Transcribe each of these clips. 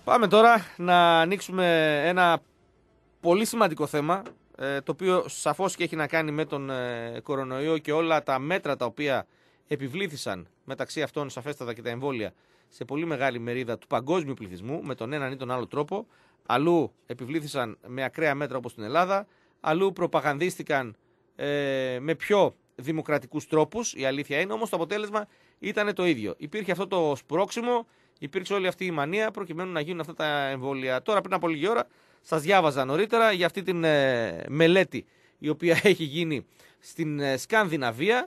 Πάμε τώρα να ανοίξουμε ένα πολύ σημαντικό θέμα, το οποίο σαφώς και έχει να κάνει με τον κορονοϊό και όλα τα μέτρα τα οποία επιβλήθησαν, μεταξύ αυτών σαφέστατα και τα εμβόλια, σε πολύ μεγάλη μερίδα του παγκόσμιου πληθυσμού, με τον έναν ή τον άλλο τρόπο. Αλλού επιβλήθησαν με ακραία μέτρα όπως στην Ελλάδα, αλλού προπαγανδίστηκαν με πιο δημοκρατικούς τρόπους. Η αλήθεια είναι, όμως το αποτέλεσμα ήταν το ίδιο. Υπήρχε αυτό το σπρόξιμο, υπήρξε όλη αυτή η μανία προκειμένου να γίνουν αυτά τα εμβόλια. Τώρα, πριν από λίγη ώρα, σας διάβαζα νωρίτερα για αυτή την μελέτη η οποία έχει γίνει στην Σκανδιναβία,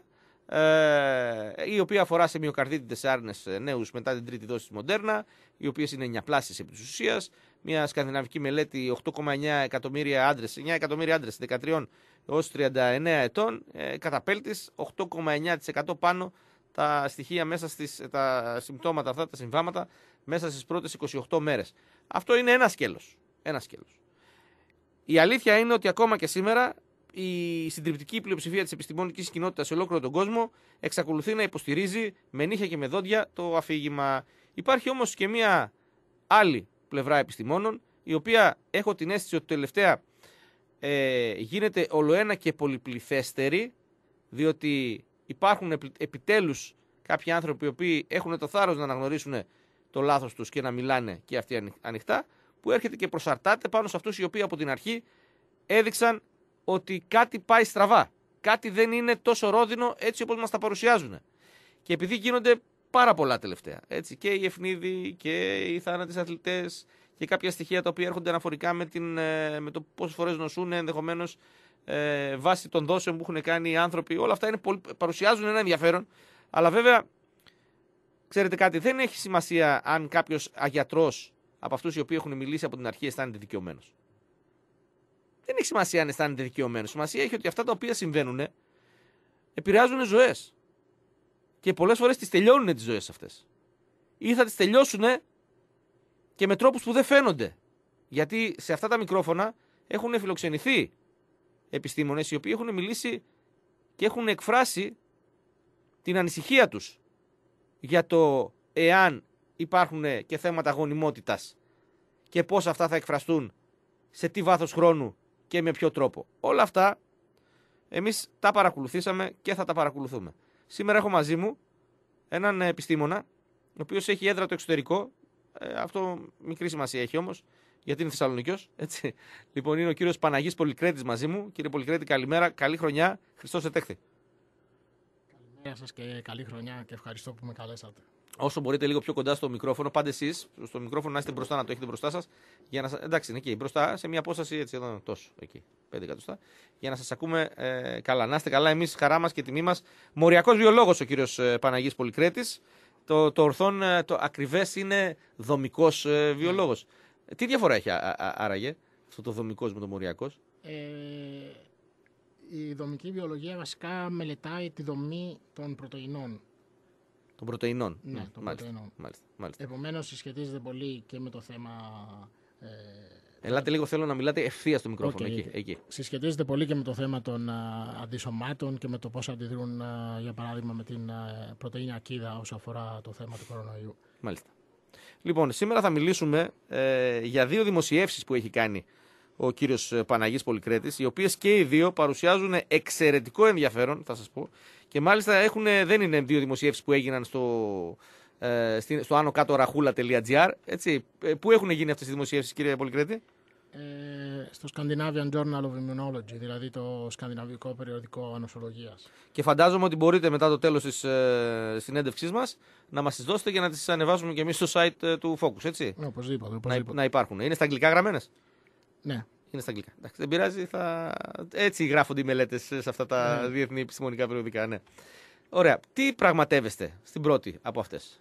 η οποία αφορά σε μυοκαρδίτιδες άρνες νέους μετά την τρίτη δόση της Μοντέρνα, οι οποίες είναι 9πλάσιες επί της ουσίας. Μια σκανδιναβική μελέτη, 8,9 εκατομμύρια άντρες, 9 εκατομμύρια άντρες 13 έως 39 ετών, καταπέλτης 8,9% πάνω τα στοιχεία μέσα τα συμπτώματα αυτά, τα συμβάματα, μέσα στις πρώτες 28 μέρες. Αυτό είναι ένα σκέλος. Ένα σκέλος. Η αλήθεια είναι ότι ακόμα και σήμερα η συντριπτική πλειοψηφία της επιστημονικής κοινότητας σε ολόκληρο τον κόσμο εξακολουθεί να υποστηρίζει με νύχια και με δόντια το αφήγημα. Υπάρχει όμως και μια άλλη πλευρά επιστημόνων, η οποία έχω την αίσθηση ότι τελευταία γίνεται ολοένα και πολυπληθέστερη, διότι υπάρχουν επιτέλους κάποιοι άνθρωποι οι οποίοι έχουν το θάρρος να αναγνωρίσουν το λάθος τους και να μιλάνε και αυτοί ανοιχτά, που έρχεται και προσαρτάται πάνω σε αυτούς οι οποίοι από την αρχή έδειξαν ότι κάτι πάει στραβά. Κάτι δεν είναι τόσο ρόδινο έτσι όπως μας τα παρουσιάζουν. Και επειδή γίνονται πάρα πολλά τελευταία, έτσι, και οι ευνίδοι και οι θάνατοι αθλητές και κάποια στοιχεία τα οποία έρχονται αναφορικά με το πόσες φορές νοσούν ενδεχομένως βάσει των δόσεων που έχουν κάνει οι άνθρωποι, όλα αυτά παρουσιάζουν ένα ενδιαφέρον. Αλλά βέβαια, ξέρετε κάτι, δεν έχει σημασία αν κάποιος αγιατρός από αυτούς οι οποίοι έχουν μιλήσει από την αρχή αισθάνεται δικαιωμένος. Δεν έχει σημασία αν αισθάνεται δικαιωμένος. Σημασία έχει ότι αυτά τα οποία συμβαίνουν επηρεάζουν ζωές. Και πολλές φορές τις τελειώνουν τις ζωές αυτές. Ή θα τις τελειώσουν και με τρόπους που δεν φαίνονται. Γιατί σε αυτά τα μικρόφωνα έχουν φιλοξενηθεί επιστήμονες οι οποίοι έχουν μιλήσει και έχουν εκφράσει την ανησυχία τους για το εάν υπάρχουν και θέματα γονιμότητας και πώς αυτά θα εκφραστούν, σε τι βάθος χρόνου και με ποιο τρόπο. Όλα αυτά εμείς τα παρακολουθήσαμε και θα τα παρακολουθούμε. Σήμερα έχω μαζί μου έναν επιστήμονα, ο οποίος έχει έδρα το εξωτερικό. Αυτό μικρή σημασία έχει όμως, γιατί είναι Θεσσαλονικιός. Έτσι. Λοιπόν, είναι ο κύριος Παναγής Πολυκρέτης μαζί μου. Κύριε Πολυκρέτη, καλημέρα, καλή χρονιά. Χριστός ετέχθη. Καλημέρα σας και καλή χρονιά και ευχαριστώ που με καλέσατε. Όσο μπορείτε λίγο πιο κοντά στο μικρόφωνο, πάντε εσείς στο μικρόφωνο να είστε μπροστά, να το έχετε μπροστά σας. Εντάξει, είναι εκεί μπροστά, σε μια απόσταση έτσι εδώ, τόσο, εκεί, 5 εκατοστά, για να σας ακούμε καλά. Να είστε καλά, εμείς, χαρά μας και τιμή μας. Μοριακός βιολόγος ο κύριος Παναγής Πολυκρέτης. Το ορθόν, το ακριβές είναι δομικός βιολόγος. Τι διαφορά έχει άραγε αυτό το δομικός με το μοριακός? Η δομική βιολογία βασικά μελετάει τη δομή των πρωτεϊνών. Των πρωτεϊνών. Ναι, των πρωτεϊνών. Μάλιστα. Επομένως, συσχετίζεται πολύ και με το θέμα. Ελάτε λίγο, θέλω να μιλάτε ευθεία στο μικρόφωνο. Εκεί. Συσχετίζεται πολύ και με το θέμα των αντισωμάτων και με το πώς αντιδρούν, για παράδειγμα, με την πρωτεΐνη ακίδα όσο αφορά το θέμα του κορονοϊού. Μάλιστα. Λοιπόν, σήμερα θα μιλήσουμε για δύο δημοσιεύσεις που έχει κάνει ο κύριος Παναγής Πολυκρέτης, οι οποίες και οι δύο παρουσιάζουν εξαιρετικό ενδιαφέρον, θα σας πω, και μάλιστα δεν είναι δύο δημοσιεύσεις που έγιναν στο άνω κάτω ραχούλα.gr, έτσι. Πού έχουν γίνει αυτές οι δημοσιεύσεις, κύριε Πολυκρέτη? Στο Scandinavian Journal of Immunology, δηλαδή το σκανδιναβικό περιοδικό νοσολογίας. Και φαντάζομαι ότι μπορείτε μετά το τέλος της συνέντευξής μας να μας τις δώσετε για να τις ανεβάσουμε και εμείς στο site του Focus, έτσι. Οπωσδήποτε. Να υπάρχουν. Είναι στα αγγλικά γραμμένες? Ναι. Είναι στα αγγλικά. Εντάξει, δεν πειράζει, έτσι γράφονται οι μελέτες σε αυτά τα διεθνή επιστημονικά περιοδικά. Ναι. Ωραία. Τι πραγματεύεστε στην πρώτη από αυτές?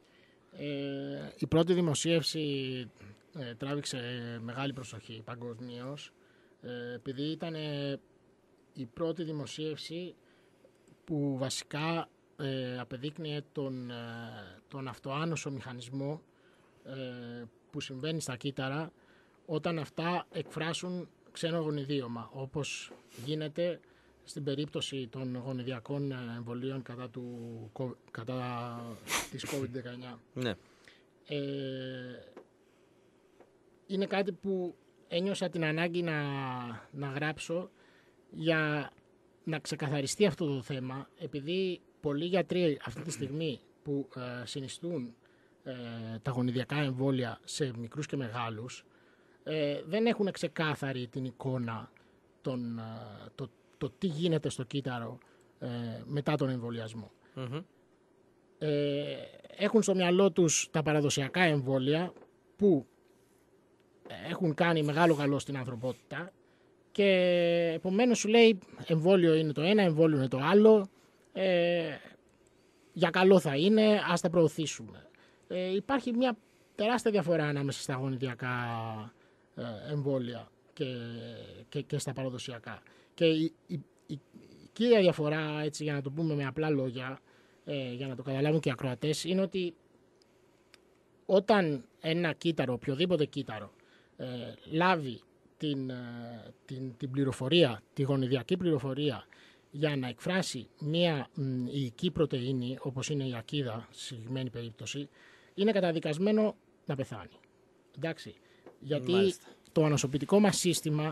Η πρώτη δημοσίευση τράβηξε μεγάλη προσοχή παγκοσμίως, επειδή ήταν η πρώτη δημοσίευση που βασικά απεδείκνυε τον αυτοάνωσο μηχανισμό που συμβαίνει στα κύτταρα όταν αυτά εκφράσουν ξένο γονιδίωμα, όπως γίνεται στην περίπτωση των γονιδιακών εμβολίων κατά της COVID-19. Ναι. είναι κάτι που ένιωσα την ανάγκη να γράψω για να ξεκαθαριστεί αυτό το θέμα, επειδή πολλοί γιατροί αυτή τη στιγμή που συνιστούν τα γονιδιακά εμβόλια σε μικρούς και μεγάλους δεν έχουν ξεκάθαρη την εικόνα το τι γίνεται στο κύτταρο μετά τον εμβολιασμό. Mm-hmm. Έχουν στο μυαλό τους τα παραδοσιακά εμβόλια που έχουν κάνει μεγάλο καλό στην ανθρωπότητα και επομένως σου λέει εμβόλιο είναι το ένα, εμβόλιο είναι το άλλο, για καλό θα είναι, ας τα προωθήσουμε. Υπάρχει μια τεράστια διαφορά ανάμεσα στα γονιδιακά εμβόλια και στα παραδοσιακά. Και η κύρια διαφορά, έτσι, για να το πούμε με απλά λόγια, για να το καταλάβουν και οι ακροατές, είναι ότι όταν ένα κύτταρο, οποιοδήποτε κύτταρο, λάβει την πληροφορία, τη γονιδιακή πληροφορία για να εκφράσει μια ιική πρωτεΐνη, όπως είναι η ακίδα στη συγκεκριμένη περίπτωση, είναι καταδικασμένο να πεθάνει. Εντάξει. Γιατί μάλιστα, το ανοσοποιητικό μας σύστημα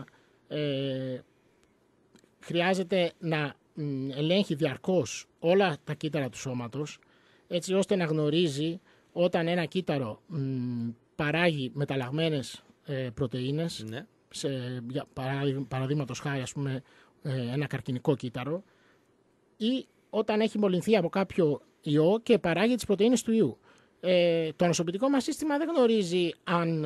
χρειάζεται να ελέγχει διαρκώς όλα τα κύτταρα του σώματος, έτσι ώστε να γνωρίζει όταν ένα κύτταρο παράγει μεταλλαγμένες πρωτεΐνες, ναι, παραδείγματος χάρη, ας πούμε, ένα καρκινικό κύτταρο, ή όταν έχει μολυνθεί από κάποιο ιό και παράγει τις πρωτεΐνες του ιού. Το ανοσοποιητικό μας σύστημα δεν γνωρίζει αν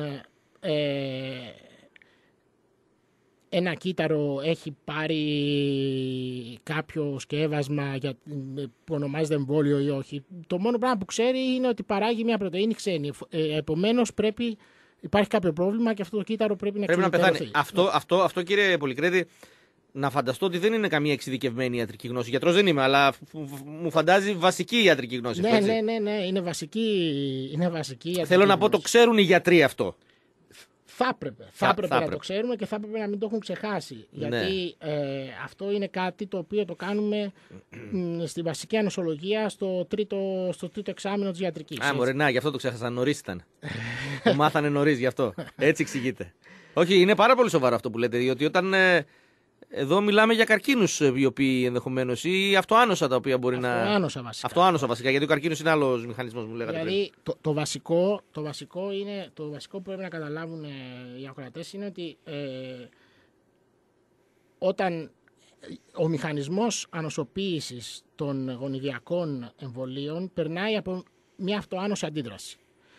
ένα κύτταρο έχει πάρει κάποιο σκεύασμα που ονομάζεται εμβόλιο ή όχι. Το μόνο πράγμα που ξέρει είναι ότι παράγει μια πρωτεΐνη ξένη. Επομένως υπάρχει κάποιο πρόβλημα και αυτό το κύτταρο πρέπει να πεθάνει. Αυτό, κύριε Πολυκρέτη, να φανταστώ ότι δεν είναι καμία εξειδικευμένη ιατρική γνώση. Γιατρός δεν είμαι, αλλά μου φαντάζει βασική ιατρική γνώση. Ναι, είναι βασική ιατρική. Θέλω να πω, το ξέρουν οι γιατροί αυτό. Θα έπρεπε να το ξέρουμε και θα έπρεπε να μην το έχουν ξεχάσει. Γιατί αυτό είναι κάτι το οποίο το κάνουμε στη βασική ανοσολογία στο τρίτο εξάμηνο της ιατρικής. Μωρέ, γι' αυτό το ξέχασα. Νωρίς ήταν. Το μάθανε νωρίς, γι' αυτό. Έτσι εξηγείται. Όχι, είναι πάρα πολύ σοβαρό αυτό που λέτε, διότι όταν εδώ μιλάμε για καρκίνους οι οποίοι ενδεχομένως ή αυτοάνοσα τα οποία μπορεί Αυτοάνοσα βασικά, γιατί ο καρκίνος είναι άλλος μηχανισμός, μου λέγατε. Δηλαδή το βασικό που πρέπει να καταλάβουν οι ακροατές είναι ότι όταν ο μηχανισμός ανοσοποίησης των γονιδιακών εμβολίων περνάει από μια αυτοάνοσα αντίδραση.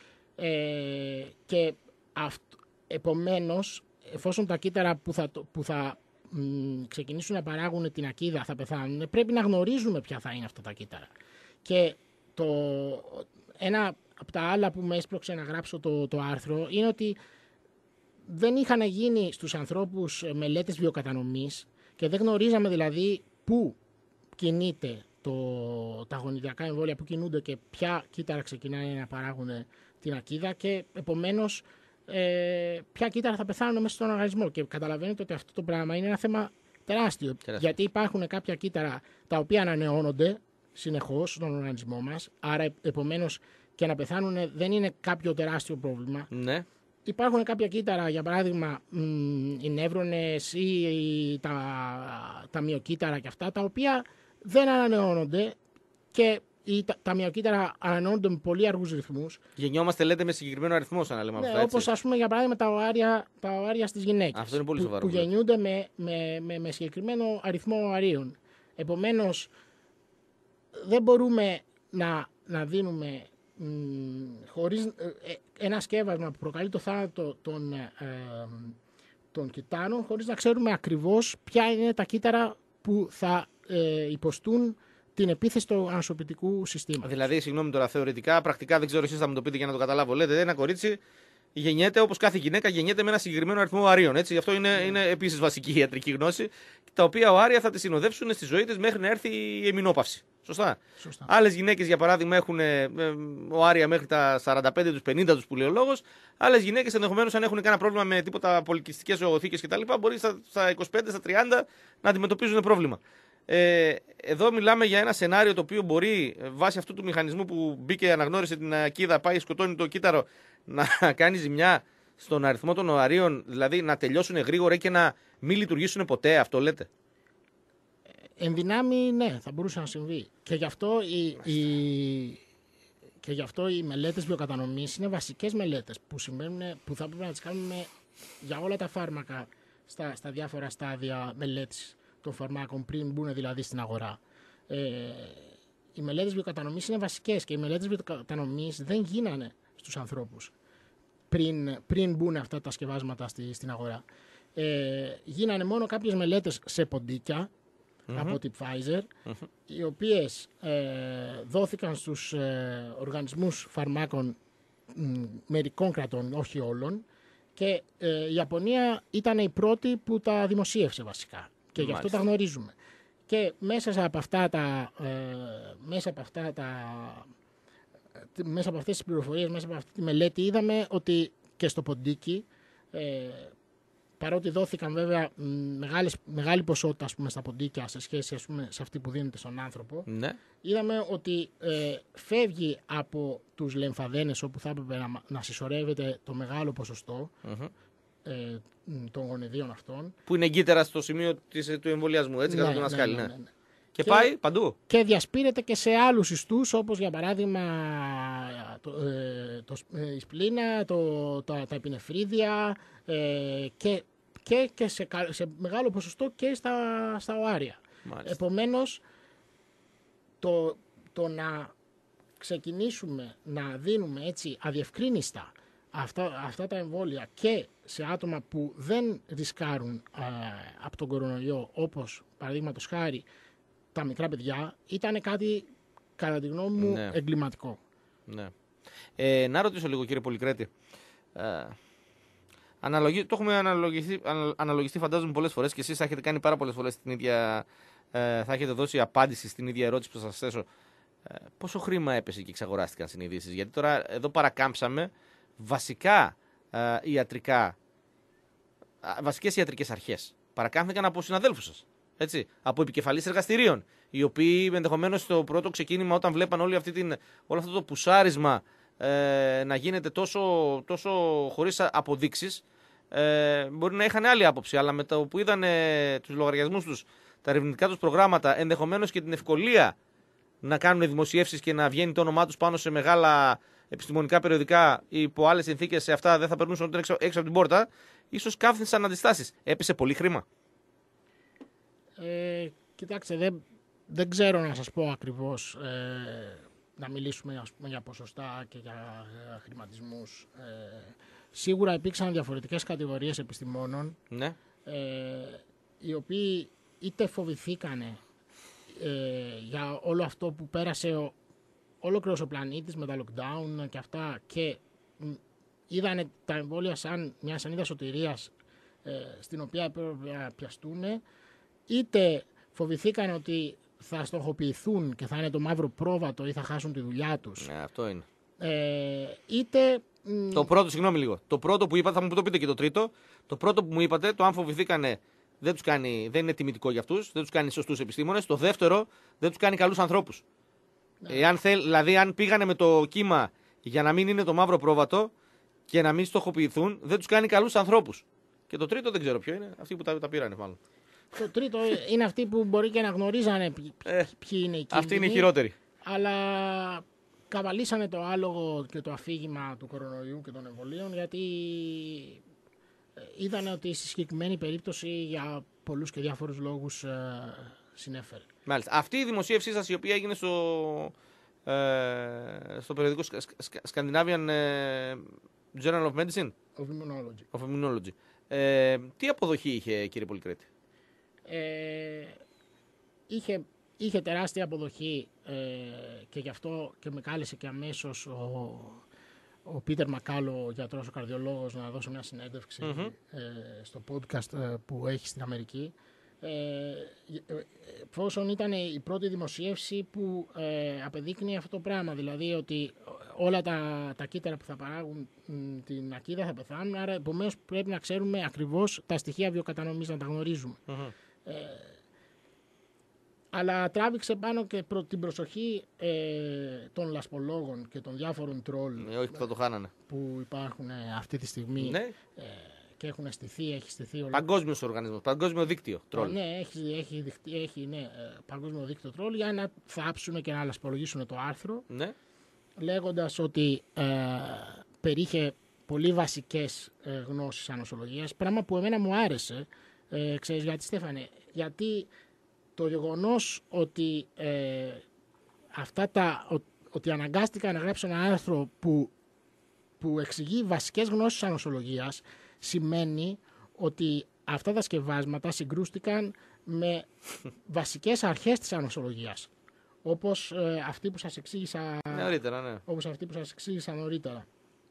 Και επομένως, εφόσον τα κύτταρα που θα ξεκινήσουν να παράγουν την ακίδα θα πεθάνουν, πρέπει να γνωρίζουμε ποια θα είναι αυτά τα κύτταρα. Και ένα από τα άλλα που με έσπρωξε να γράψω το άρθρο είναι ότι δεν είχαν γίνει στους ανθρώπους μελέτες βιοκατανομής και δεν γνωρίζαμε δηλαδή πού κινείται τα γονιδιακά εμβόλια, πού κινούνται και ποια κύτταρα ξεκινάνε να παράγουν την ακίδα και επομένως ποια κύτταρα θα πεθάνουν μέσα στον οργανισμό. Και καταλαβαίνετε ότι αυτό το πράγμα είναι ένα θέμα τεράστιο. Γιατί υπάρχουν κάποια κύτταρα τα οποία ανανεώνονται συνεχώς στον οργανισμό μας, άρα επομένως και να πεθάνουν δεν είναι κάποιο τεράστιο πρόβλημα. Ναι. Υπάρχουν κάποια κύτταρα, για παράδειγμα οι νεύρονες ή τα μυοκύτταρα και αυτά, τα οποία δεν ανανεώνονται και τα μυοκύτταρα ανανεώνονται με πολύ αργούς ρυθμούς. Γεννιόμαστε, λέτε, με συγκεκριμένο αριθμό, σαν να λέμε αυτά. Όπως, ας πούμε, για παράδειγμα τα οάρια στις γυναίκες. Αυτό είναι πολύ σοβαρό. Που γεννιούνται με συγκεκριμένο αριθμό οαρίων. Επομένως, δεν μπορούμε να δίνουμε χωρίς ένα σκεύασμα που προκαλεί το θάνατο των κυττάρων, χωρίς να ξέρουμε ακριβώς ποια είναι τα κύτταρα που θα υποστούν την επίθεση του ανοσοποιητικού συστήματος. Δηλαδή, συγγνώμη τώρα, θεωρητικά, πρακτικά δεν ξέρω, εσείς θα μου το πείτε για να το καταλάβω. Λέτε, ένα κορίτσι γεννιέται όπως κάθε γυναίκα γεννιέται με ένα συγκεκριμένο αριθμό οαρίων. Έτσι. Αυτό είναι επίσης βασική ιατρική γνώση, τα οποία οάρια θα τη συνοδεύσουν στη ζωή της μέχρι να έρθει η εμεινόπαυση. Σωστά. Άλλες γυναίκες, για παράδειγμα, έχουν οάρια μέχρι τα 45 τους, 50 τους που λέει ο λόγος. Άλλες γυναίκες, ενδεχομένως, αν έχουν κανένα πρόβλημα με τίποτα πολυκυστικές ζωοθήκες κτλ., μπορεί στα 25, στα 30 να αντιμετωπίζουν πρόβλημα. Εδώ μιλάμε για ένα σενάριο το οποίο μπορεί, βάσει αυτού του μηχανισμού που μπήκε, αναγνώρισε την ακίδα, πάει, σκοτώνει το κύτταρο, να κάνει ζημιά στον αριθμό των οαρίων, δηλαδή να τελειώσουν γρήγορα και να μην λειτουργήσουν ποτέ, αυτό λέτε? Εν δυνάμει, ναι, θα μπορούσε να συμβεί. Και γι' αυτό οι μελέτες βιοκατανομής είναι βασικές μελέτες που θα πρέπει να τις κάνουμε για όλα τα φάρμακα στα διάφορα στάδια μελέτης των φαρμάκων πριν μπουν δηλαδή στην αγορά. Οι μελέτες βιοκατανομής είναι βασικές και οι μελέτες βιοκατανομής δεν γίνανε στους ανθρώπους πριν μπουν αυτά τα σκευάσματα στην αγορά. Γίνανε μόνο κάποιες μελέτες σε ποντίκια από την Pfizer, οι οποίες δόθηκαν στους οργανισμούς φαρμάκων μερικών κρατών, όχι όλων, και η Ιαπωνία ήταν η πρώτη που τα δημοσίευσε βασικά και γι' αυτό τα γνωρίζουμε. Και μέσα από αυτές τις πληροφορίες, μέσα από αυτή τη μελέτη είδαμε ότι και στο ποντίκι, παρότι δόθηκαν βέβαια μεγάλη ποσότητα ας πούμε, στα ποντίκια σε σχέση ας πούμε, σε αυτή που δίνεται στον άνθρωπο, Ναι. είδαμε ότι φεύγει από τους λεμφαδένες όπου θα έπρεπε να συσσωρεύεται το μεγάλο ποσοστό των γονιδίων αυτών. Που είναι εγκύτερα στο σημείο του εμβολιασμού, έτσι, κατά τον Ασκάλη. Ναι. Και πάει παντού. Και διασπείρεται και σε άλλους ιστούς, όπως για παράδειγμα η σπλήνα, τα επινεφρίδια και σε μεγάλο ποσοστό και στα οάρια. Μάλιστα. Επομένως, το να ξεκινήσουμε να δίνουμε έτσι αδιευκρίνιστα αυτά τα εμβόλια και σε άτομα που δεν ρισκάρουν από τον κορονοϊό, όπως παραδείγματος χάρη τα μικρά παιδιά, ήταν κάτι κατά τη γνώμη μου εγκληματικό. Ναι. Να ρωτήσω λίγο κύριε Πολυκρέτη. Το έχουμε αναλογιστεί φαντάζομαι πολλές φορές και εσείς θα έχετε κάνει πάρα πολλές φορές την ίδια, θα έχετε δώσει απάντηση στην ίδια ερώτηση που θα σας θέσω. Πόσο χρήμα έπεσε και εξαγοράστηκαν συνειδήσεις? Γιατί τώρα εδώ παρακάμψαμε βασικές ιατρικές αρχές. Παρακάμφθηκαν από συναδέλφους σας. Έτσι, από επικεφαλής εργαστηρίων, οι οποίοι ενδεχομένως στο πρώτο ξεκίνημα, όταν βλέπαν όλο αυτό το πουσάρισμα να γίνεται τόσο χωρίς αποδείξεις, μπορεί να είχαν άλλη άποψη. Αλλά με το που είδαν τους λογαριασμούς τους, τα ερευνητικά τους προγράμματα, ενδεχομένως και την ευκολία να κάνουν δημοσιεύσεις και να βγαίνει το όνομά τους πάνω σε μεγάλα επιστημονικά περιοδικά ή υπό άλλες συνθήκες, σε αυτά δεν θα περνούσαν ούτε έξω από την πόρτα, ίσως κάθισαν αντιστάσεις. Έπεσε πολύ χρήμα? Κοιτάξτε, δεν ξέρω να σας πω ακριβώς, να μιλήσουμε ας πούμε, για ποσοστά και για χρηματισμούς. Σίγουρα υπήρξαν διαφορετικές κατηγορίες επιστημόνων, ναι. Οι οποίοι είτε φοβηθήκανε για όλο αυτό που πέρασε ολόκληρος ο πλανήτης με τα lockdown και αυτά και είδανε τα εμβόλια σαν μια σανίδα σωτηρίας στην οποία έπρεπε να πιαστούν, είτε φοβηθήκαν ότι θα στοχοποιηθούν και θα είναι το μαύρο πρόβατο ή θα χάσουν τη δουλειά τους. Αυτό είναι. Είτε... Το πρώτο, συγγνώμη λίγο, το πρώτο που είπατε, θα μου το πείτε και το τρίτο, το πρώτο που μου είπατε, το αν φοβηθήκανε δεν είναι τιμητικό για αυτούς, δεν τους κάνει σωστούς επιστήμονες. Το δεύτερο, δεν τους κάνει καλούς ανθρώπους. Ναι. Δηλαδή, αν πήγανε με το κύμα για να μην είναι το μαύρο πρόβατο και να μην στοχοποιηθούν, δεν τους κάνει καλούς ανθρώπους. Και το τρίτο δεν ξέρω ποιο είναι, αυτοί που τα πήρανε μάλλον. Το τρίτο είναι αυτοί που μπορεί και να γνωρίζανε ποιοι είναι οι κίνδυνοι. Αυτοί είναι οι χειρότεροι. Αλλά καβαλήσανε το άλογο και το αφήγημα του κορονοϊού και των εμβολίων, γιατί είδανε ότι στη συγκεκριμένη περίπτωση για πολλούς και διάφορους λόγους συνέφερε. Μάλιστα. Αυτή η δημοσίευσή σας, η οποία έγινε στο περιοδικό Scandinavian Journal of Medicine, of Immunology. Τι αποδοχή είχε, κύριε Πολυκρέτη? Είχε τεράστια αποδοχή και γι' αυτό και με κάλεσε και αμέσως ο Πίτερ Μακάλο, γιατρός, ο καρδιολόγος, να δώσω μια συνέντευξη στο podcast που έχει στην Αμερική. Εφόσον ήταν η πρώτη δημοσίευση που απεδείκνει αυτό το πράγμα, δηλαδή ότι όλα τα κύτταρα που θα παράγουν την ακίδα θα πεθάνουν, άρα επομένως πρέπει να ξέρουμε ακριβώς τα στοιχεία βιοκατανομής, να τα γνωρίζουμε. αλλά τράβηξε πάνω και την προσοχή των λασπολόγων και των διάφορων τρόλ Όχι που θα το χάνανε. που υπάρχουν αυτή τη στιγμή, Ναι. και έχουν στηθεί, έχει στηθεί Παγκόσμιος οργανισμός, παγκόσμιο δίκτυο τρόλ. Ναι, έχει παγκόσμιο δίκτυο τρόλ για να θάψουν και να λασπολογήσουν το άρθρο, Ναι. λέγοντας ότι περίχε πολύ βασικές γνώσεις ανοσολογίας, πράγμα που εμένα μου άρεσε. Ξέρεις γιατί, Στέφανε? Γιατί το γεγονός ότι ότι αναγκάστηκα να γράψω ένα άρθρο που εξηγεί βασικές γνώσεις ανοσολογίας, σημαίνει ότι αυτά τα σκευάσματα συγκρούστηκαν με βασικές αρχές της ανοσολογίας, όπως αυτή που σας εξήγησα Νωρίτερα, ναι. όπως αυτή που σας εξήγησα νωρίτερα.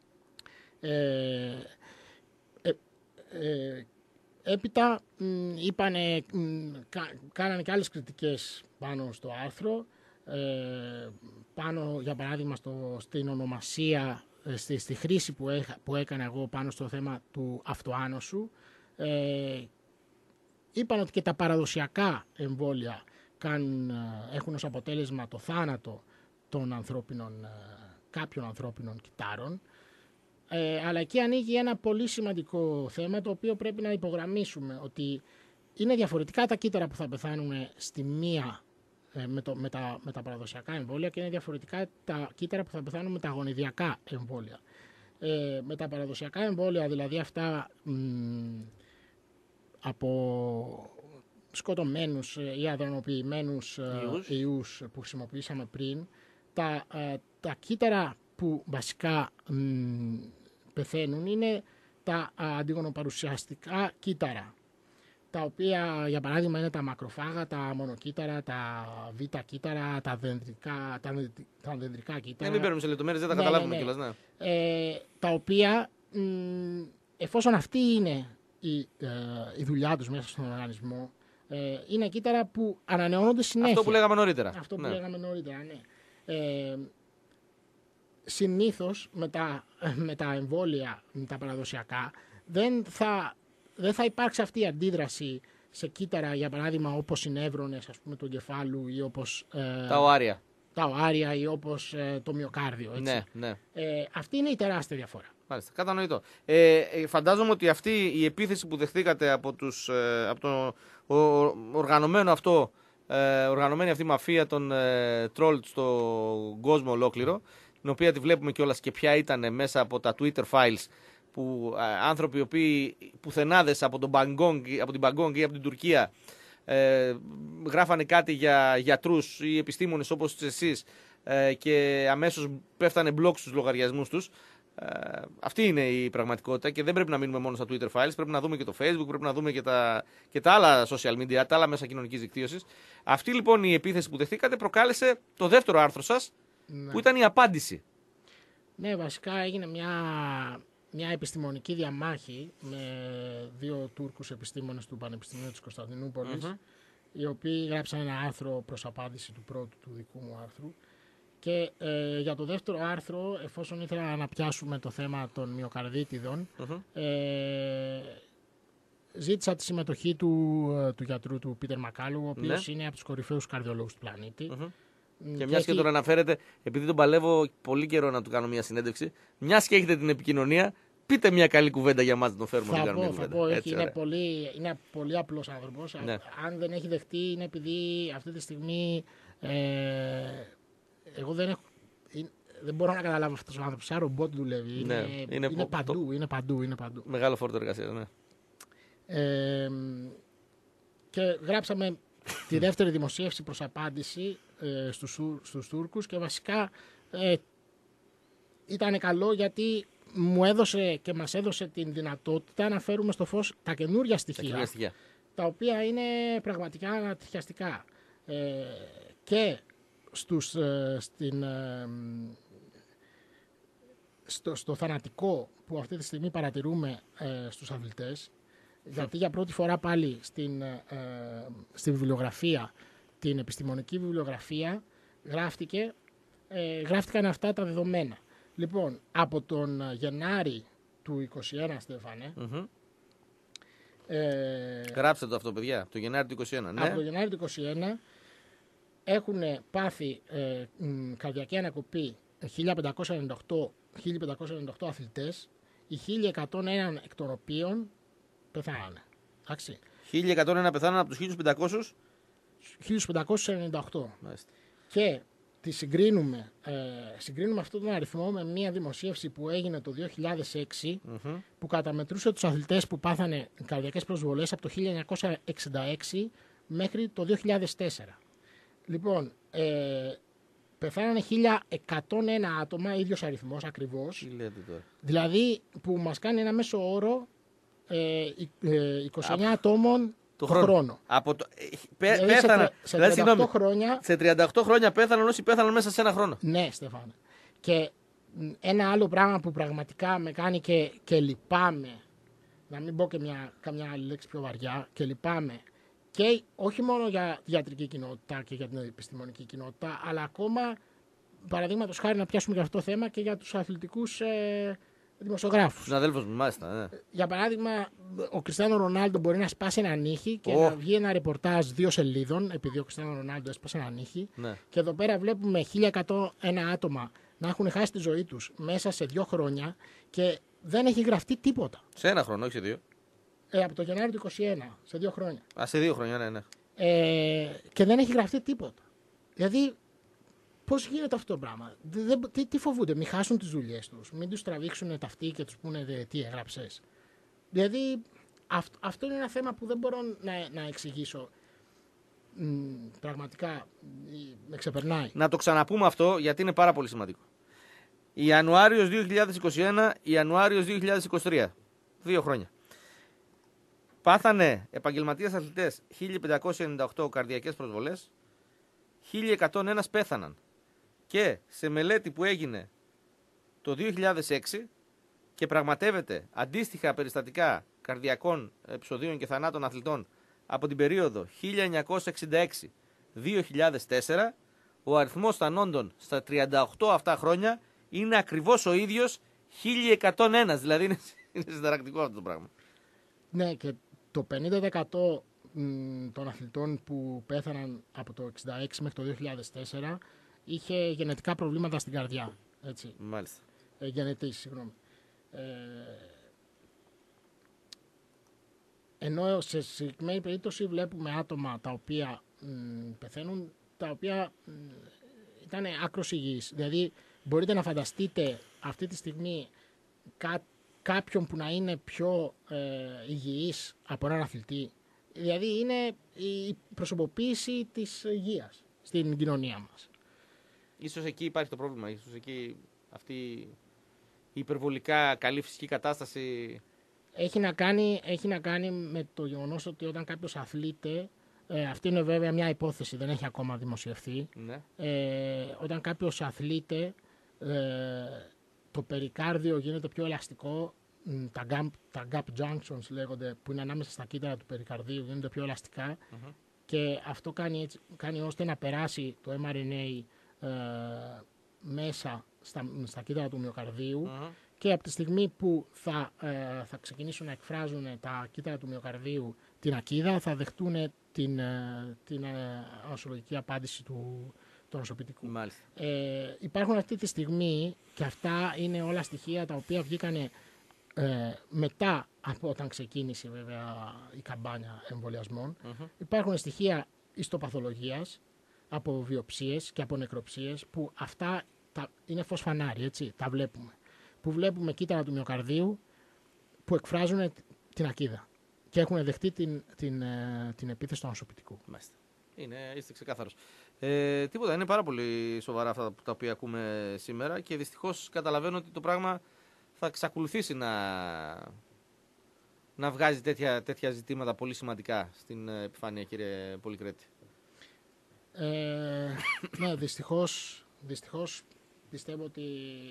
Έπειτα κάνανε και άλλες κριτικές πάνω στο άρθρο, πάνω για παράδειγμα στην ονομασία, στη χρήση που έκανα εγώ πάνω στο θέμα του αυτοάνωσου. Είπαν ότι και τα παραδοσιακά εμβόλια έχουν ως αποτέλεσμα το θάνατο των κάποιων ανθρώπινων κυτάρων. Αλλά εκεί ανοίγει ένα πολύ σημαντικό θέμα, το οποίο πρέπει να υπογραμμίσουμε, ότι είναι διαφορετικά τα κύτταρα που θα πεθάνουν στη μία με τα παραδοσιακά εμβόλια και είναι διαφορετικά τα κύτταρα που θα πεθάνουν με τα γονιδιακά εμβόλια. Με τα παραδοσιακά εμβόλια, δηλαδή αυτά από σκοτωμένους ή αδρανοποιημένους ιούς που χρησιμοποιήσαμε πριν, τα κύτταρα που βασικά πεθαίνουν είναι τα αντιγονοπαρουσιαστικά κύτταρα, τα οποία για παράδειγμα είναι τα μακροφάγα, τα μονοκύτταρα, τα β' κύτταρα, τα δεντρικά κύτταρα. Μην παίρνουμε σε λεπτομέρειες, δεν τα καταλάβουμε κιόλας. Ναι. Τα οποία, εφόσον αυτή είναι η δουλειά τους μέσα στον οργανισμό, είναι κύτταρα που ανανεώνονται συνέχεια. Αυτό που λέγαμε νωρίτερα. Αυτό που λέγαμε νωρίτερα, ναι. Συνήθως με τα εμβόλια, με τα παραδοσιακά, δεν θα υπάρξει αυτή η αντίδραση σε κύτταρα, για παράδειγμα όπως οι νεύρονες, ας πούμε, του εγκεφάλου, ή όπως τα οάρια ή όπως το μυοκάρδιο. Έτσι. Ναι, ναι. Αυτή είναι η τεράστια διαφορά. Μάλιστα, κατανοητό. Φαντάζομαι ότι αυτή η επίθεση που δεχτήκατε από το οργανωμένη αυτή μαφία των τρόλ στον κόσμο ολόκληρο, την οποία τη βλέπουμε κιόλας και ποια ήταν μέσα από τα Twitter files, που άνθρωποι οι οποίοι πουθενάδες από την Μπαγκόγκ ή από την Τουρκία γράφανε κάτι για γιατρούς ή επιστήμονες όπως εσείς και αμέσως πέφτανε μπλοκ στους λογαριασμούς τους. Αυτή είναι η πραγματικότητα και δεν πρέπει να μείνουμε μόνο στα Twitter files, πρέπει να δούμε και το Facebook, πρέπει να δούμε και τα άλλα social media, τα άλλα μέσα κοινωνικής δικτύωσης. Αυτή λοιπόν η επίθεση που δεχτήκατε προκάλεσε το δεύτερο άρθρο σας, ναι, που ήταν η απάντηση. Ναι, βασικά έγινε μια επιστημονική διαμάχη με δύο Τούρκους επιστήμονες του Πανεπιστημίου της Κωνσταντινούπολης, οι οποίοι γράψαν ένα άρθρο προς απάντηση του πρώτου του δικού μου άρθρου. Και για το δεύτερο άρθρο, εφόσον ήθελα να πιάσουμε το θέμα των μυοκαρδίτιδων, ζήτησα τη συμμετοχή του γιατρού του Πίτερ Μακάλου, ο οποίος είναι από τους κορυφαίους καρδιολόγους του πλανήτη. Και μιας και τον αναφέρετε, επειδή τον παλεύω πολύ καιρό να του κάνω μια συνέντευξη, μιας και έχετε την επικοινωνία, πείτε μια καλή κουβέντα για μας να τον φέρουμε να κάνουμε μια κουβέντα. Θα πω, είναι πολύ απλός άνθρωπος. Ναι. Αν δεν έχει δεχτεί, είναι επειδή αυτή τη στιγμή εγώ δεν μπορώ να καταλάβω αυτός ο άνθρωπος. Σαν ρομπότ δουλεύει. Ναι, είναι παντού. Μεγάλο φόρτο εργασίας, ναι. Και γράψαμε τη δεύτερη δημοσίευση προς απάντηση στους Τούρκους και βασικά ήταν καλό γιατί μου έδωσε και μας έδωσε την δυνατότητα να φέρουμε στο φως τα καινούργια στοιχεία, τα οποία είναι πραγματικά ανατριχιαστικά. Και στο θανατικό που αυτή τη στιγμή παρατηρούμε στους αθλητές, γιατί για πρώτη φορά πάλι στη βιβλιογραφία, την επιστημονική βιβλιογραφία, γράφτηκαν αυτά τα δεδομένα. Λοιπόν, από τον Γενάρη του 2021, Στέφανε, γράψτε το αυτό, παιδιά, το Γενάρη του 2021. Ναι. Από το Γενάρη του 2021 έχουν πάθει καρδιακή ανακοπή 1.598 αθλητές, οι 1.101 εκ των οποίων πεθάνανε. 1.101 πεθάνανε από τους 1.500. 1.598. Μάλιστα. Και τη συγκρίνουμε αυτόν τον αριθμό με μια δημοσίευση που έγινε το 2006 που καταμετρούσε τους αθλητές που πάθανε καρδιακές προσβολές από το 1966 μέχρι το 2004. Λοιπόν, πεθάνανε 1.101 άτομα, ίδιος αριθμός ακριβώς. Δηλαδή που μας κάνει ένα μέσο όρο 29 ατόμων το χρόνο. Από το... Δηλαδή σε 38 χρόνια... Σε 38 χρόνια πέθαναν όσοι πέθαναν μέσα σε ένα χρόνο. Ναι, Στέφανε. Και ένα άλλο πράγμα που πραγματικά με κάνει και λυπάμαι, να μην πω και καμιά άλλη λέξη πιο βαριά, και λυπάμαι, και όχι μόνο για τη ιατρική κοινότητα και για την επιστημονική κοινότητα, αλλά ακόμα, παραδείγματος χάρη, να πιάσουμε για αυτό το θέμα και για τους αθλητικούς δημοσιογράφους. Συναδέλφους μου, μάλιστα. Ναι. Για παράδειγμα, ο Κριστιάνο Ρονάλντο μπορεί να σπάσει ένα νύχι και να βγει ένα ρεπορτάζ 2 σελίδων, επειδή ο Κριστιάνο Ρονάλντο έσπασε ένα νύχι. Ναι. Και εδώ πέρα βλέπουμε 1.101 άτομα να έχουν χάσει τη ζωή τους μέσα σε 2 χρόνια και δεν έχει γραφτεί τίποτα. Σε ένα χρόνο, όχι σε 2. Από το Γενάρη του 2021, σε 2 χρόνια. Σε 2 χρόνια, ναι. Και δεν έχει γραφτεί τίποτα. Δηλαδή, πώς γίνεται αυτό το πράγμα? Τι φοβούνται, μην χάσουν τις δουλειές τους, μην τους τραβήξουν τα αυτοί και τους πούνε τι έγραψες? Δηλαδή, αυτό είναι ένα θέμα που δεν μπορώ να εξηγήσω. Πραγματικά με ξεπερνάει. Να το ξαναπούμε αυτό, γιατί είναι πάρα πολύ σημαντικό. Ιανουάριος 2021, Ιανουάριος 2023. 2 χρόνια. Πάθανε επαγγελματίες αθλητές 1.598 καρδιακές προσβολές, 1.101 πέθαναν. Και σε μελέτη που έγινε το 2006 και πραγματεύεται αντίστοιχα περιστατικά καρδιακών επεισοδίων και θανάτων αθλητών από την περίοδο 1966-2004, ο αριθμός θανόντων στα 38 αυτά χρόνια είναι ακριβώς ο ίδιος, 1.101. Δηλαδή είναι συνταρακτικό αυτό το πράγμα. Ναι, και το 50% των αθλητών που πέθαναν από το 1966 μέχρι το 2004 είχε γενετικά προβλήματα στην καρδιά. Έτσι. Μάλιστα. Γενετής, συγγνώμη. Ενώ σε συγκεκριμένη περίπτωση βλέπουμε άτομα τα οποία πεθαίνουν, τα οποία ήταν άκρως υγιείς. Δηλαδή μπορείτε να φανταστείτε αυτή τη στιγμή κάποιον που να είναι πιο υγιής από έναν αθλητή. Δηλαδή είναι η προσωποποίηση της υγείας στην κοινωνία μας. Ίσως εκεί υπάρχει το πρόβλημα, ίσως εκεί αυτή η υπερβολικά καλή φυσική κατάσταση... Έχει να κάνει με το γεγονός ότι όταν κάποιος αθλείται, αυτή είναι βέβαια μια υπόθεση, δεν έχει ακόμα δημοσιευθεί, ναι. Όταν κάποιος αθλείται, το περικάρδιο γίνεται πιο ελαστικό, τα gap junctions λέγονται, που είναι ανάμεσα στα κύτταρα του περικαρδίου, γίνονται πιο ελαστικά, και αυτό κάνει ώστε να περάσει το mRNA μέσα στα κύτταρα του μυοκαρδίου, και από τη στιγμή που θα ξεκινήσουν να εκφράζουν τα κύτταρα του μυοκαρδίου την ακίδα, θα δεχτούν την νοσολογική απάντηση του νοσοποιητικού. Υπάρχουν αυτή τη στιγμή, και αυτά είναι όλα στοιχεία τα οποία βγήκανε μετά από όταν ξεκίνησε βέβαια η καμπάνια εμβολιασμών. Υπάρχουν στοιχεία ιστοπαθολογίας από βιοψίες και από νεκροψίες, που αυτά είναι φως φανάρι, έτσι, τα βλέπουμε. Που βλέπουμε κύτταρα του μυοκαρδίου που εκφράζουν την ακίδα και έχουν δεχτεί την επίθεση του νοσοποιητικού. Μάλιστα. Είστε ξεκάθαρος. Τίποτα, είναι πάρα πολύ σοβαρά αυτά τα οποία ακούμε σήμερα, και δυστυχώς καταλαβαίνω ότι το πράγμα θα εξακολουθήσει να βγάζει τέτοια ζητήματα πολύ σημαντικά στην επιφάνεια, κύριε Πολυκρέτη. Ναι, δυστυχώς πιστεύω ότι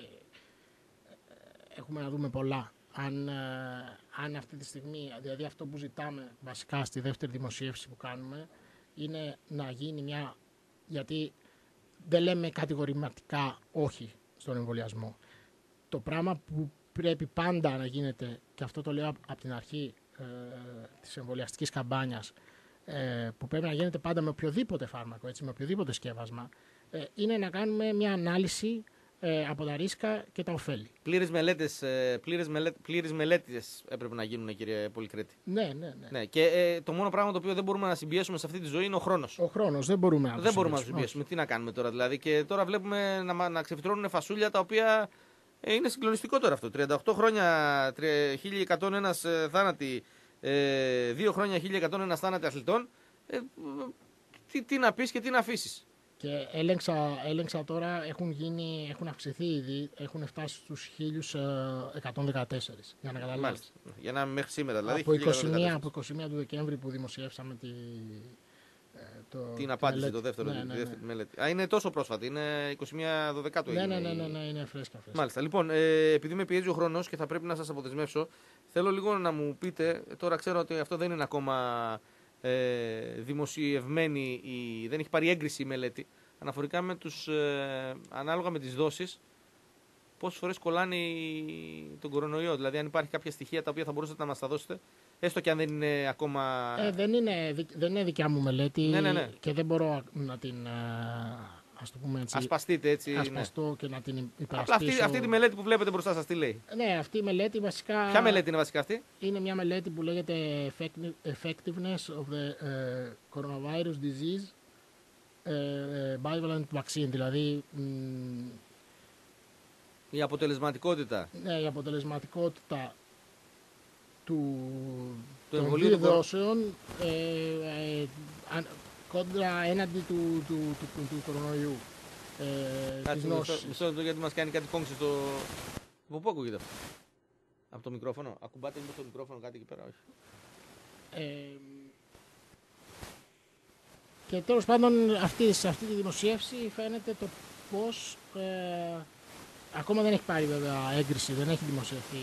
έχουμε να δούμε πολλά. Αν αυτή τη στιγμή, δηλαδή αυτό που ζητάμε βασικά στη δεύτερη δημοσίευση που κάνουμε, είναι να γίνει μια, γιατί δεν λέμε κατηγορηματικά όχι στον εμβολιασμό. Το πράγμα που πρέπει πάντα να γίνεται, και αυτό το λέω από την αρχή της εμβολιαστικής καμπάνιας, που πρέπει να γίνεται πάντα με οποιοδήποτε φάρμακο, έτσι, με οποιοδήποτε σκεύασμα, είναι να κάνουμε μια ανάλυση από τα ρίσκα και τα ωφέλη. Πλήρες μελέτες έπρεπε να γίνουν, κύριε Πολυκρέτη. Ναι. Και το μόνο πράγμα το οποίο δεν μπορούμε να συμπιέσουμε σε αυτή τη ζωή είναι ο χρόνος. Ο χρόνος δεν μπορούμε να το συμπιέσουμε. Τι να κάνουμε τώρα δηλαδή. Και τώρα βλέπουμε να ξεφυτρώνουν φασούλια τα οποία είναι συγκλονιστικό τώρα αυτό. 38 χρόνια, 1101 θάνατοι, 2 χρόνια 1101 θάνατοι αθλητών. Τι να πεις και τι να αφήσεις. Και έλεγξα τώρα, έχουν αυξηθεί ήδη, έχουν φτάσει στους 1114, για να καταλάβεις. Για να μέχρι σήμερα δηλαδή. Από 21 του Δεκέμβρη που δημοσιεύσαμε την απάντηση, το δεύτερο, τη δεύτερη μελέτη. Είναι τόσο πρόσφατη, είναι 21 Δεκάτου. Ναι, είναι φρέσκα. Μάλιστα. Λοιπόν, επειδή με πιέζει ο χρόνος και θα πρέπει να σας αποδεσμεύσω, θέλω λίγο να μου πείτε, τώρα ξέρω ότι αυτό δεν είναι ακόμα δημοσιευμένη, δεν έχει πάρει έγκριση η μελέτη, αναφορικά με ανάλογα με τις δόσεις, πόσες φορές κολλάνε τον κορονοϊό. Δηλαδή, αν υπάρχει κάποια στοιχεία τα οποία θα μπορούσατε να μας τα δώσετε, έστω και αν δεν είναι ακόμα. Δεν είναι δικιά μου μελέτη, ναι. Και δεν μπορώ να την. Ας το πούμε έτσι. Ασπαστείτε έτσι. Ασπαστώ και να την υπερασπίσω. Αυτή τη μελέτη που βλέπετε μπροστά σας τι λέει. Ναι, αυτή η μελέτη βασικά. Ποια μελέτη είναι βασικά αυτή? Είναι μια μελέτη που λέγεται Effectiveness of the Coronavirus Disease Bivalent Vaccine. Δηλαδή. Η αποτελεσματικότητα. Ναι, η αποτελεσματικότητα των δύο δόσεων κόντρα έναντι του κορονοϊού. Μισό γιατί μας κάνει κάτι κόμψη στο. Από πού ακούγεται αυτό? Από το μικρόφωνο? Ακουμπάτε μήπως το μικρόφωνο κάτι εκεί πέρα? Όχι. Και τέλος πάντων σε αυτή τη δημοσίευση φαίνεται το πώς ακόμα δεν έχει πάρει βέβαια έγκριση, δεν έχει δημοσιευθεί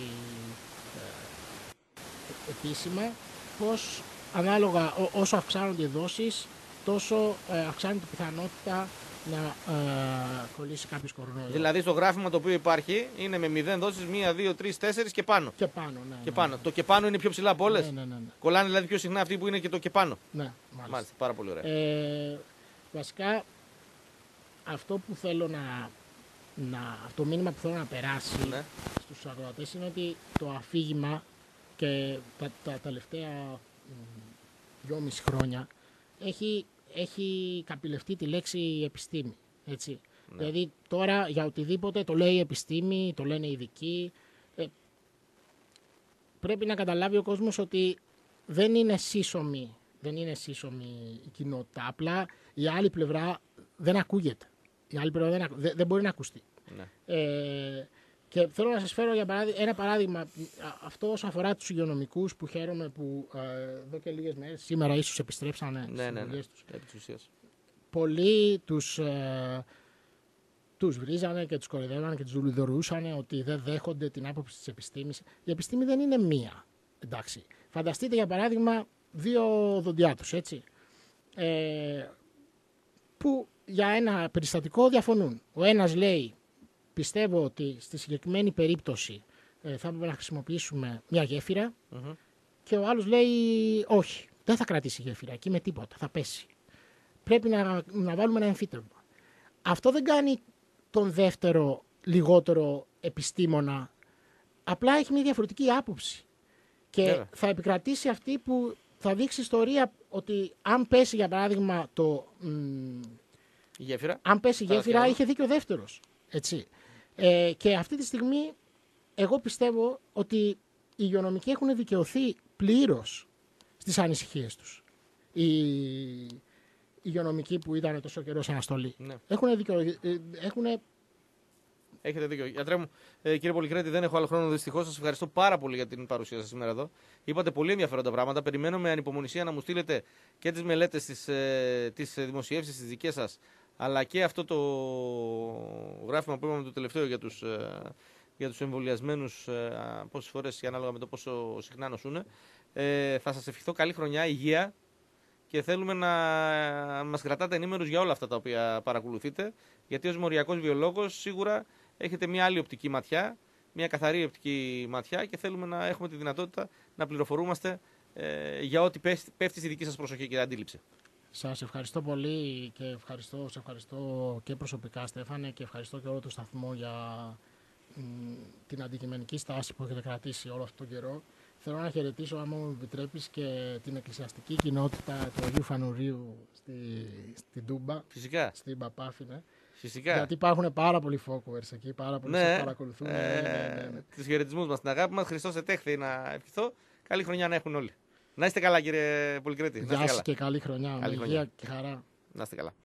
επίσημα, πως ανάλογα όσο αυξάνονται οι δόσεις, τόσο αυξάνεται η πιθανότητα να κολλήσει κάποιος κορονοϊός. Δηλαδή στο γράφημα το οποίο υπάρχει είναι με 0 δόσεις, 1, 2, 3, 4 και πάνω. Και πάνω, ναι. Και πάνω. Το και πάνω είναι πιο ψηλά από όλες. Ναι. Κολλάνε δηλαδή πιο συχνά αυτοί που είναι και το και πάνω. Ναι, μάλιστα. Πάρα πολύ ωραία. Βασικά αυτό που θέλω το μήνυμα που θέλω να περάσει στους ακροατές είναι ότι το αφήγημα και τα τελευταία 2,5 χρόνια έχει καπηλευτεί τη λέξη επιστήμη. Έτσι. Ναι. Δηλαδή τώρα για οτιδήποτε το λέει η επιστήμη, το λένε οι ειδικοί. Πρέπει να καταλάβει ο κόσμος ότι δεν είναι σύσσωμη η κοινότητα. Απλά η άλλη πλευρά δεν ακούγεται. Η άλλη πλευρά δεν μπορεί να ακουστεί. Ναι. Και θέλω να σας φέρω ένα παράδειγμα. Αυτό όσον αφορά τους υγειονομικούς που χαίρομαι που εδώ και λίγες μέρες, σήμερα ίσως επιστρέψανε στις δουλειές τους. Πολλοί τους βρίζανε και τους κοροϊδεύανε και τους δουλειδορούσαν ότι δεν δέχονται την άποψη της επιστήμης. Η επιστήμη δεν είναι μία. Εντάξει. Φανταστείτε για παράδειγμα 2 δοντιάτους, έτσι, που για ένα περιστατικό διαφωνούν. Ο ένας λέει πιστεύω ότι στη συγκεκριμένη περίπτωση θα έπρεπε να χρησιμοποιήσουμε μια γέφυρα και ο άλλος λέει όχι, δεν θα κρατήσει γέφυρα εκεί με τίποτα, θα πέσει. Πρέπει να βάλουμε ένα εμφύτευμα. Αυτό δεν κάνει τον δεύτερο λιγότερο επιστήμονα, απλά έχει μια διαφορετική άποψη και θα επικρατήσει αυτή που θα δείξει ιστορία ότι αν πέσει για παράδειγμα αν πέσει η γέφυρα είχε δίκιο ο δεύτερος. Έτσι. Και αυτή τη στιγμή εγώ πιστεύω ότι οι υγειονομικοί έχουν δικαιωθεί πλήρως στις ανησυχίες τους. Οι υγειονομικοί που ήταν τόσο καιρό σε αναστολή. Ναι. Έχετε δίκιο. Γιατρέ μου, κύριε Πολυκρέτη, δεν έχω άλλο χρόνο δυστυχώς. Σας ευχαριστώ πάρα πολύ για την παρουσία σας σήμερα εδώ. Είπατε πολύ ενδιαφέροντα πράγματα. Περιμένω με ανυπομονησία να μου στείλετε και τις μελέτες, τις δημοσιεύσεις, τις δικές σας, αλλά και αυτό το γράφημα που είπαμε το τελευταίο για τους εμβολιασμένους, πόσες φορές και ανάλογα με το πόσο συχνά νοσούν. Θα σας ευχηθώ καλή χρονιά, υγεία και θέλουμε να μας κρατάτε ενήμερους για όλα αυτά τα οποία παρακολουθείτε, γιατί ως μοριακός βιολόγος σίγουρα έχετε μια άλλη οπτική ματιά, μια καθαρή οπτική ματιά και θέλουμε να έχουμε τη δυνατότητα να πληροφορούμαστε για ό,τι πέφτει στη δική σας προσοχή και αντίληψη. Σας ευχαριστώ πολύ και σε ευχαριστώ και προσωπικά, Στέφανε, και ευχαριστώ και όλο το σταθμό για την αντικειμενική στάση που έχετε κρατήσει όλο αυτόν τον καιρό. Θέλω να χαιρετήσω, άμα μου επιτρέπεις, και την εκκλησιαστική κοινότητα του Αγίου Φανουρίου στην Τούμπα. Φυσικά. Στην Παπάφινε. Φυσικά. Γιατί υπάρχουν πάρα πολλοί followers εκεί, πάρα πολλοί που παρακολουθούν. Ναι. Τους χαιρετισμούς μας, την αγάπη μας. Χριστός ετέχθη να ευχηθώ. Καλή χρονιά να έχουν όλοι. Να είστε καλά, κύριε Πολυκρέτη. Γεια σας και καλή χρονιά. Με υγεία και χαρά. Να είστε καλά.